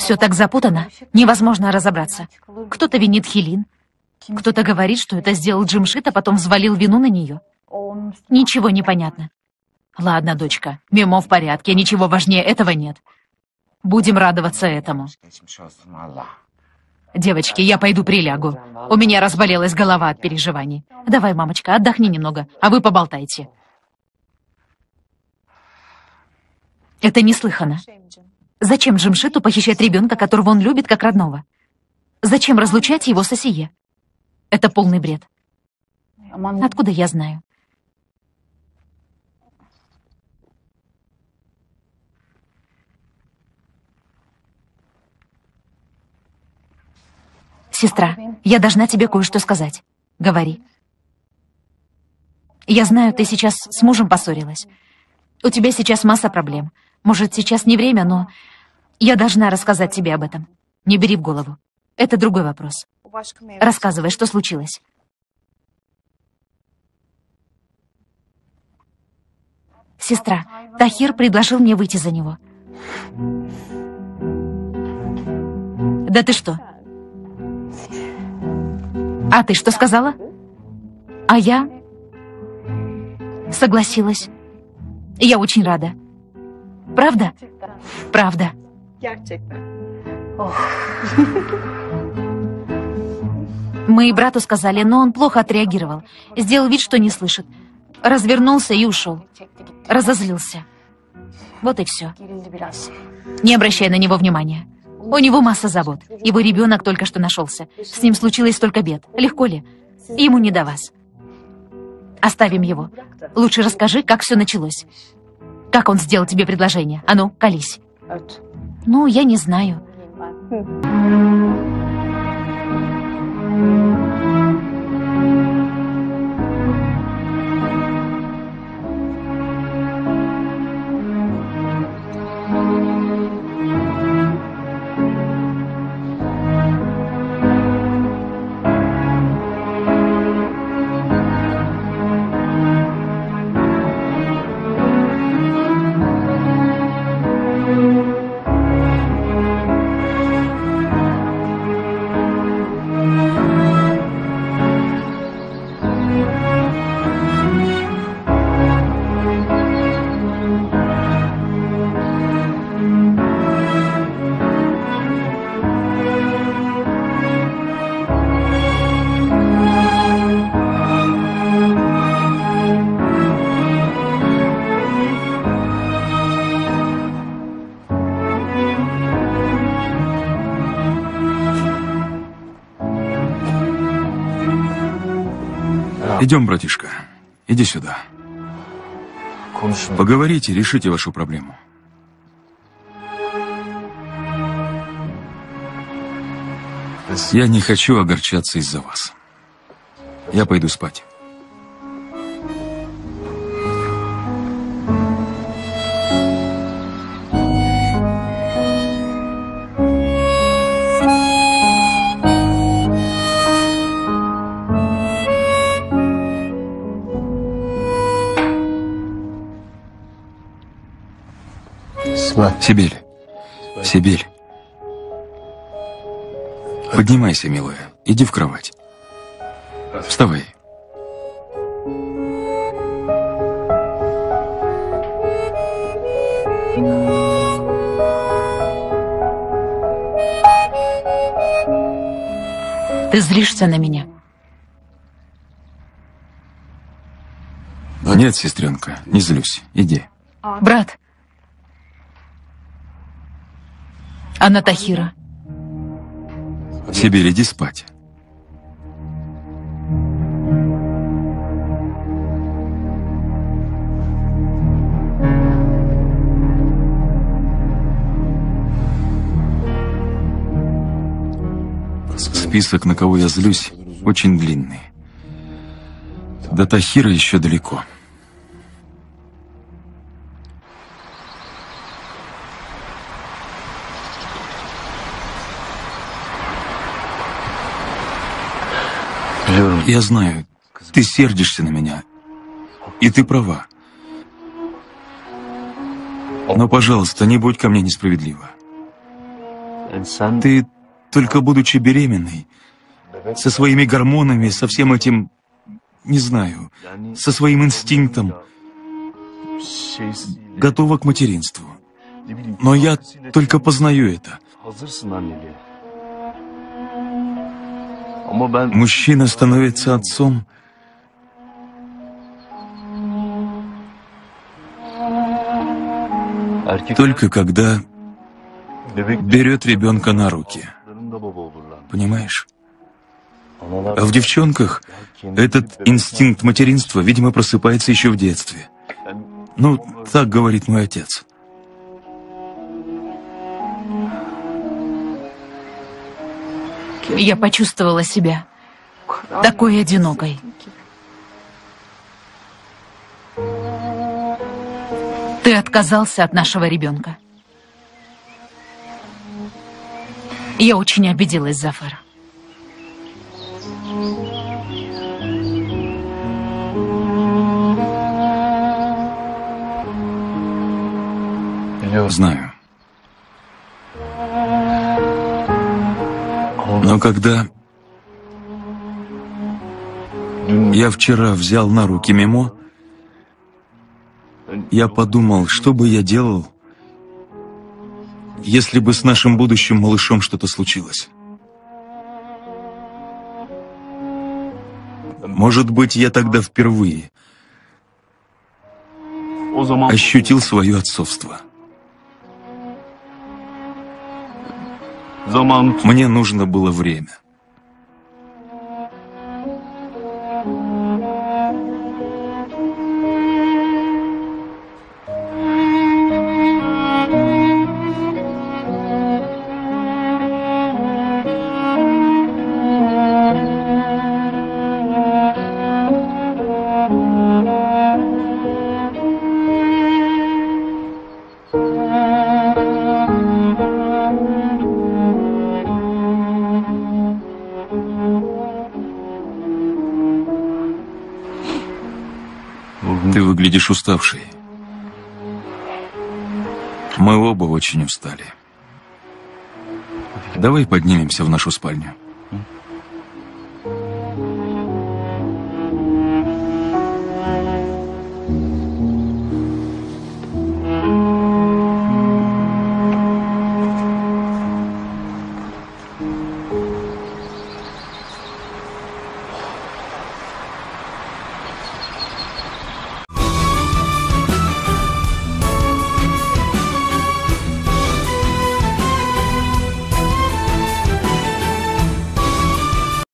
Все так запутано, невозможно разобраться. Кто-то винит Хелин, кто-то говорит, что это сделал Джимшит, а потом взвалил вину на нее. Ничего не понятно. Ладно, дочка, Мимо в порядке, ничего важнее этого нет. Будем радоваться этому. Девочки, я пойду прилягу. У меня разболелась голова от переживаний. Давай, мамочка, отдохни немного, а вы поболтайте. Это неслыханно. Зачем Джимшиту похищать ребенка, которого он любит как родного? Зачем разлучать его с Асие? Это полный бред. Откуда я знаю? Сестра, я должна тебе кое-что сказать. Говори. Я знаю, ты сейчас с мужем поссорилась. У тебя сейчас масса проблем. Может, сейчас не время, но я должна рассказать тебе об этом. Не бери в голову. Это другой вопрос. Рассказывай, что случилось. Сестра, Тахир предложил мне выйти за него. Да ты что? А ты что сказала? А я согласилась. Я очень рада. Правда? Правда. Мы и брату сказали, но он плохо отреагировал. Сделал вид, что не слышит. Развернулся и ушел. Разозлился. Вот и все. Не обращай на него внимания. У него масса забот. Его ребенок только что нашелся. С ним случилось столько бед. Легко ли? Ему не до вас. Оставим его. Лучше расскажи, как все началось. Как он сделал тебе предложение? А ну, колись. Ну, я не знаю. Идем, братишка. Иди сюда. Поговорите, решите вашу проблему. Я не хочу огорчаться из-за вас. Я пойду спать. Сибель. Сибель. Поднимайся, милая. Иди в кровать. Вставай. Ты злишься на меня? Нет, сестренка, не злюсь. Иди. Брат. А на Тахира? Сибель, иди спать. Список, на кого я злюсь, очень длинный. До Тахира еще далеко. Я знаю, ты сердишься на меня, и ты права. Но, пожалуйста, не будь ко мне несправедлива. Ты, только будучи беременной, со своими гормонами, со всем этим, не знаю, со своим инстинктом, готова к материнству. Но я только познаю это. Мужчина становится отцом только когда берет ребенка на руки. Понимаешь? А в девчонках этот инстинкт материнства, видимо, просыпается еще в детстве. Ну, так говорит мой отец. Я почувствовала себя такой одинокой. Ты отказался от нашего ребенка. Я очень обиделась, Зафар. Знаю. Но когда я вчера взял на руки Мимо, я подумал, что бы я делал, если бы с нашим будущим малышом что-то случилось. Может быть, я тогда впервые ощутил свое отцовство. Мне нужно было время. Ты выглядишь уставшей. Мы оба очень устали. Давай поднимемся в нашу спальню.